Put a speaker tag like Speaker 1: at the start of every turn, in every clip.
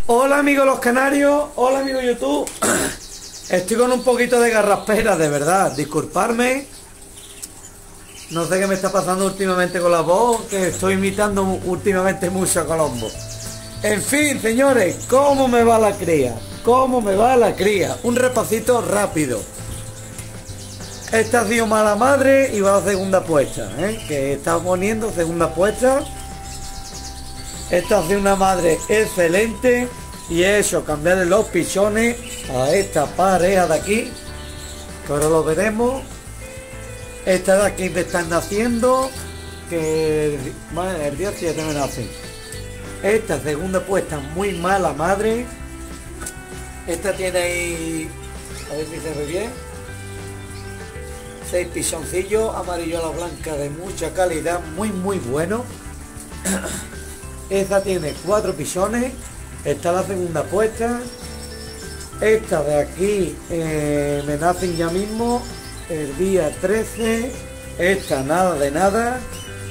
Speaker 1: Hola amigos los canarios, hola amigos YouTube. Estoy con un poquito de garraspera, de verdad, disculparme. No sé qué me está pasando últimamente con la voz, que estoy imitando últimamente mucho a Colombo. En fin, señores, ¿cómo me va la cría? ¿Cómo me va la cría? Un repasito rápido. Esta ha sido mala madre y va a la segunda puesta, que está poniendo segunda puesta. Esta ha sido una madre excelente y he hecho cambiarle los pichones a esta pareja de aquí, que ahora lo veremos. Esta de aquí me están naciendo, que bueno, el día 7 me nacen. Esta segunda puesta muy mala madre. Esta tiene ahí, a ver si se ve bien, 6 pichoncillos, amarillo a la blanca de mucha calidad, muy bueno. Esta tiene 4 pichones. Esta es la segunda puesta. Esta de aquí me nacen ya mismo el día 13. Esta nada de nada.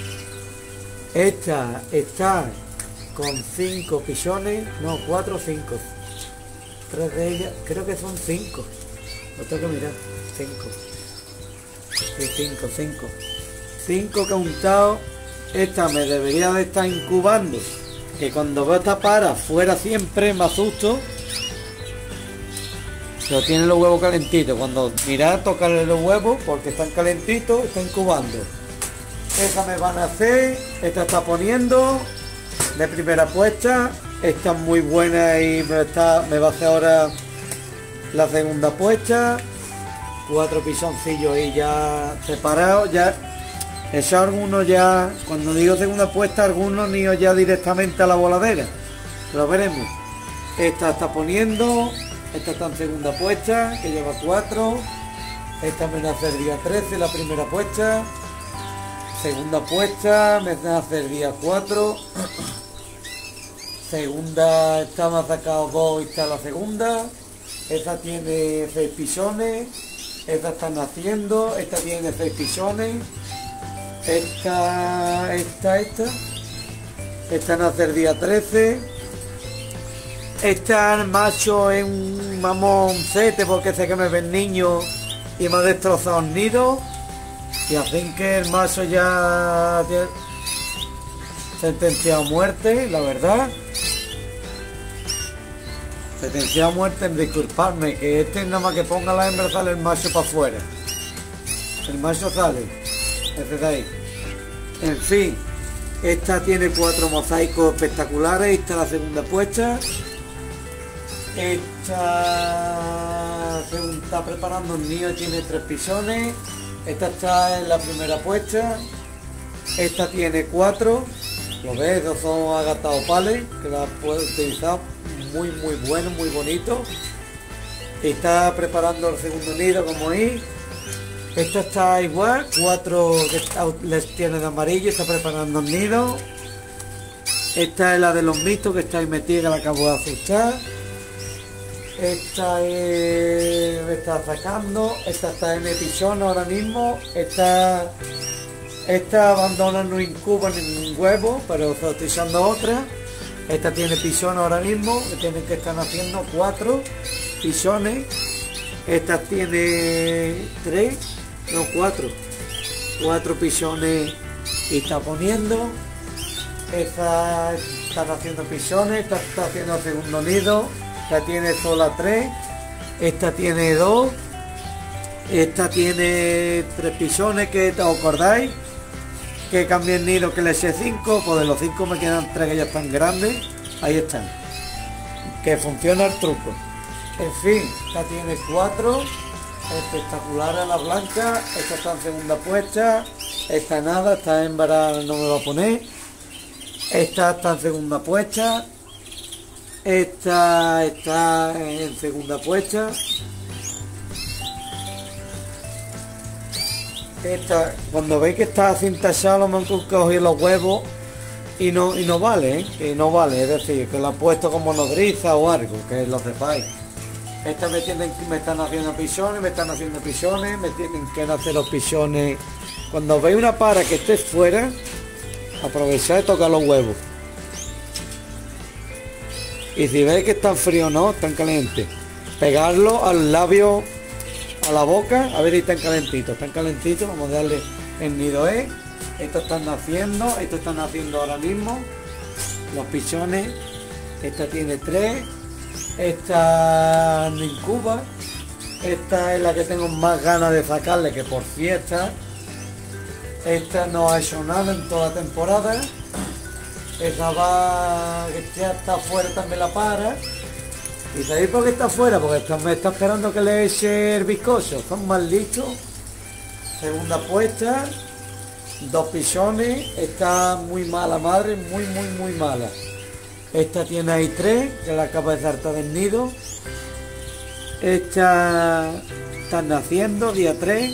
Speaker 1: Esta está con 5 pichones. No, 4 o 5. 3 de ellas, creo que son 5. Lo tengo que mirar. 5. Sí, 5. 5 que he untado. Esta me debería de estar incubando, que cuando veo esta para fuera siempre me asusto. Pero tiene los huevos calentitos. Cuando mirad, tocarle los huevos porque están calentitos, está incubando. Esta me van a hacer, esta está poniendo de primera puesta. Esta es muy buena y me va a hacer ahora la segunda puesta. 4 pichoncillos ahí ya separados. Ya eso algunos ya, cuando digo segunda puesta, algunos ni ya directamente a la voladera. Lo veremos. Esta está poniendo. Esta está en segunda puesta, que lleva 4. Esta me nace el día 13, la primera puesta. Segunda puesta, me nace el día 4. Segunda, esta me ha sacado 2 y está la segunda. Esta tiene 6 pichones. Esta está naciendo. Esta tiene 6 pichones. Esta nace el día 13. Esta macho es un mamoncete porque sé que me ven niños y me ha destrozado el nido. Y así que el macho ya tiene sentenciado a muerte, la verdad. Sentenciado a muerte, disculpadme, que este nada más que ponga la hembra sale el macho para afuera. El macho sale. Ese de ahí. En fin, esta tiene 4 mosaicos espectaculares. Esta es la segunda puesta. Esta se está preparando un nido, tiene 3 pichones. Esta está en la primera puesta. Esta tiene 4. Lo ves, estos son agatapales que la puedo utilizar. Muy bueno, muy bonito. Está preparando el segundo nido como ahí. Esta está igual, 4 que les tiene de amarillo, está preparando el nido. Esta es la de los mitos que está ahí metida, que la acabo de asustar. Esta me está sacando. Esta está en el pichón ahora mismo. Esta abandona, no incuba ningún huevo, pero está utilizando otra. Esta tiene pichón ahora mismo, que tienen que estar haciendo 4 pichones. Esta tiene 3. No, 4 pichones y está poniendo. Esta están haciendo pichones. Esta está haciendo el segundo nido. Esta tiene sola 3. Esta tiene 2. Esta tiene 3 pichones, que os acordáis que cambié el nido, que le eché 5. Pues de los 5 me quedan 3 que ya están grandes. Ahí están, que funciona el truco. En fin, esta tiene 4. Espectacular a la blanca. Esta está en segunda puesta. Esta nada, esta hembra no me va a poner. Esta está en segunda puesta. Esta está en segunda puesta. Esta, cuando veis que está sin tachar, lo mejor que cogí los huevos y no vale, y no vale, es decir, que lo han puesto como nodriza o algo, que lo sepáis. Esta me están haciendo pichones, me tienen que nacer los pichones. Cuando veis una para que esté fuera, aprovechad de tocar los huevos. Y si veis que están fríos, no, están calientes. Pegarlo al labio, a la boca, a ver si están calentitos. Están calentitos, vamos a darle el nido E. Estos están naciendo ahora mismo. Los pichones. Esta tiene 3. Esta no incuba. Esta es la que tengo más ganas de sacarle, que por fiesta. Esta no ha hecho nada en toda la temporada. Esa va, que ya está afuera, también la para. ¿Y sabéis por qué está afuera? Porque me está esperando que le eche el bizcocho. Son más listos. Segunda puesta. 2 pichones. Está muy mala madre, muy mala. Esta tiene ahí 3, que la acaba de saltar del nido. Esta está naciendo, día 3.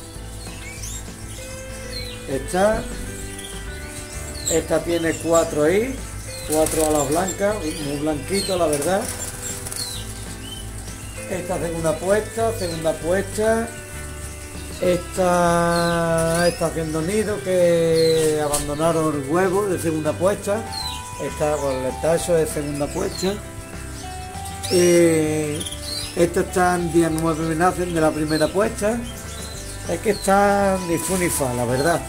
Speaker 1: Esta tiene 4 ahí, 4 alas blancas, muy blanquito la verdad. Esta segunda puesta. Esta está haciendo nido, que abandonaron el huevo de segunda puesta. Esta con el tacho de segunda puesta. Estos están día 9 nacen de la primera puesta. Es que están ni fu ni fa, la verdad.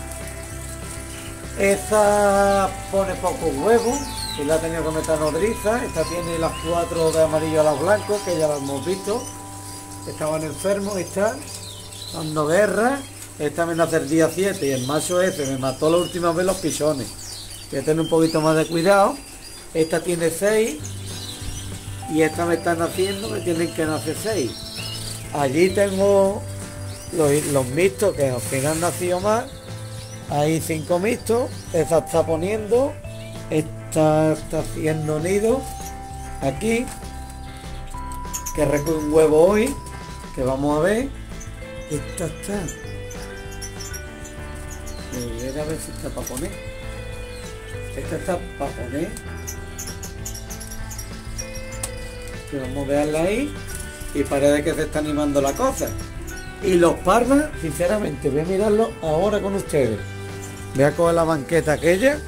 Speaker 1: Esta pone pocos huevos y la ha tenido que meter nodriza. Esta tiene las 4 de amarillo a las blancos, que ya las hemos visto. Estaban enfermos y están dando guerra. Esta me nace el día 7 y el macho ese me mató la última vez los pichones. Voy a tener un poquito más de cuidado. Esta tiene 6 y esta me está naciendo, me tienen que nacer 6. Allí tengo los mixtos, que al final han nacido más. Hay 5 mixtos. Esta está poniendo. Esta está haciendo nido aquí, que recoge un huevo hoy, que vamos a ver. Esta está, voy a ver si está para poner. Esta está para poner, que vamos a verla ahí, y parece que se está animando la cosa. Y los parvas, sinceramente, voy a mirarlo ahora con ustedes. Voy a coger la banqueta aquella.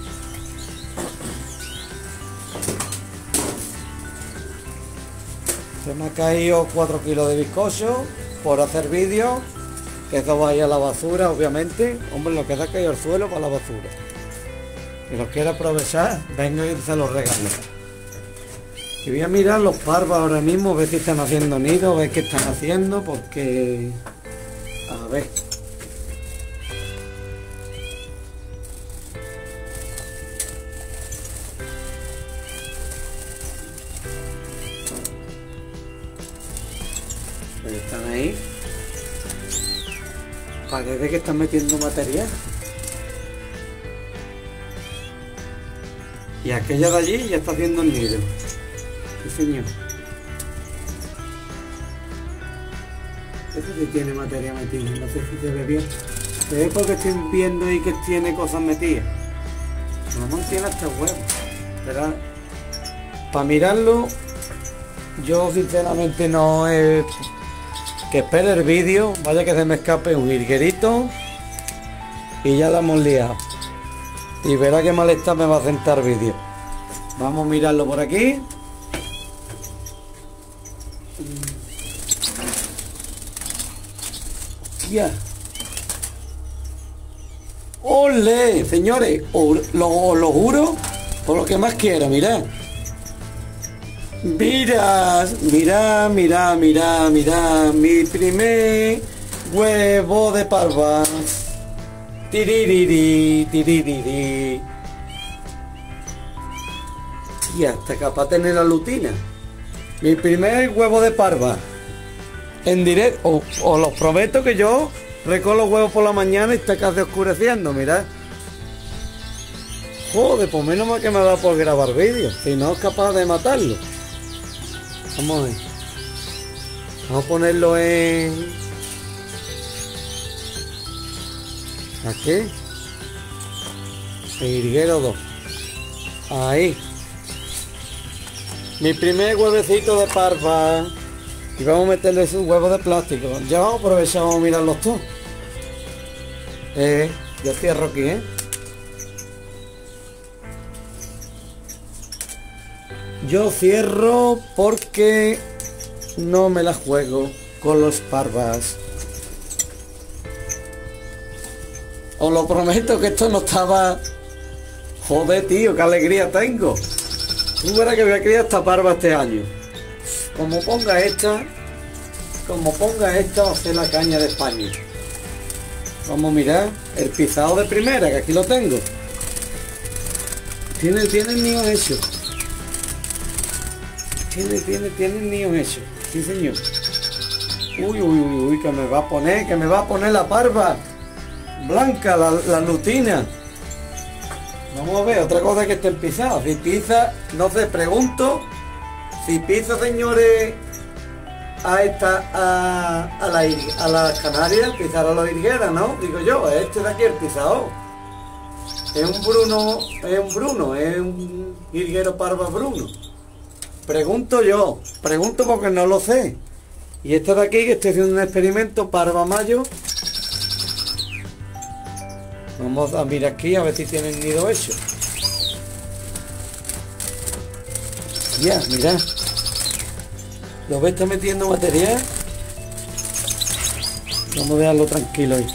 Speaker 1: Se me ha caído 4 kilos de bizcocho por hacer vídeos. Que eso vaya a la basura, obviamente. Hombre, lo que se ha caído al suelo para la basura. Si los quiere aprovechar, venga y se los regalo. Y voy a mirar los parvas ahora mismo, ver si están haciendo nido, ver qué están haciendo, porque... A ver. Están ahí. Parece que están metiendo material. Y aquella de allí ya está haciendo el nido. Sí, señor. Este sí tiene materia metida, no sé si se ve bien. Se ve porque estoy viendo ahí que tiene cosas metidas. No tiene hasta huevo. ¿Verdad? Para mirarlo, yo sinceramente no es que espere el vídeo, vaya que se me escape un virguerito y ya la hemos liado. Y verá qué malestar me va a sentar vídeo. Vamos a mirarlo por aquí. Ya. ¡Ole! Señores, lo juro por lo que más quiero, mirad. Mirad, mi primer huevo de parva. Tiririri. Y hasta capaz de tener la lutina. Mi primer huevo de parva. En directo, os los prometo que yo recojo los huevos por la mañana y está casi oscureciendo, mirad. Joder, pues menos mal que me da por grabar vídeos, si no es capaz de matarlo. Vamos a ver. Vamos a ponerlo en... Aquí. Virguero 2. Ahí. Mi primer huevecito de parva. Y vamos a meterle sus huevos de plástico. Ya vamos a aprovechar, vamos a mirarlos todos. Yo cierro aquí, Yo cierro porque no me la juego con los parvas. Os lo prometo que esto no estaba... Joder, tío, qué alegría tengo. Tú verás que voy a criar esta parva este año. Como ponga esta, va a ser la caña de España. Vamos a mirar el pisado de primera, que aquí lo tengo. Tiene el nido hecho. Tiene el nido hecho. Sí, señor. Uy, que me va a poner la parva blanca, la lutina. Vamos a ver, otra cosa que estén pisados. Si pisa, no sé, pregunto si pisa, señores, a las Canarias, pisar a los Higueras, ¿no? Digo yo, este de aquí el pisado. Es un Bruno, es un Higuero parva Bruno. Pregunto porque no lo sé. Y este de aquí, que estoy haciendo un experimento, parva mayo. Vamos a mirar aquí a ver si tienen nido hecho. Ya, mirad. ¿Lo ves? Está metiendo material. Vamos a dejarlo tranquilo ahí.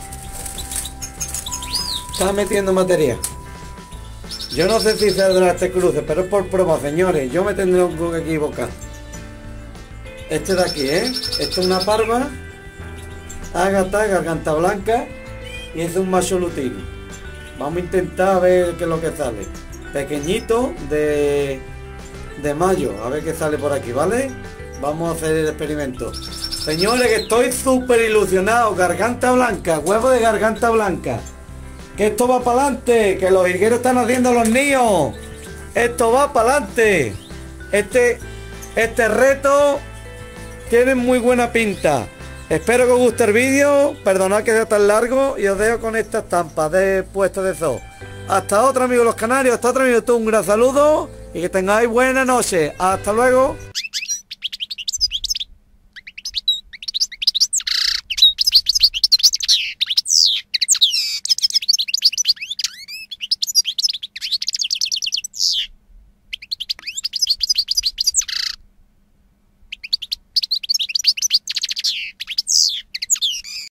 Speaker 1: Está metiendo material. Yo no sé si saldrá este cruce, pero es por prueba, señores. Yo me tendré un poco que equivocar. Este de aquí, Esto es una parva. Ágata, garganta blanca. Y es un macho lutino. Vamos a intentar ver qué es lo que sale. Pequeñito de mayo. A ver qué sale por aquí, ¿vale? Vamos a hacer el experimento. Señores, que estoy súper ilusionado. Garganta blanca, huevo de garganta blanca. Que esto va para adelante. Que los virgueros están haciendo los niños. Esto va para adelante. Este reto tiene muy buena pinta. Espero que os guste el vídeo, perdonad que sea tan largo y os dejo con esta estampa de puesto de zoo. Hasta otra, amigos los canarios, hasta otra, amigos, un gran saludo y que tengáis buena noche. Hasta luego.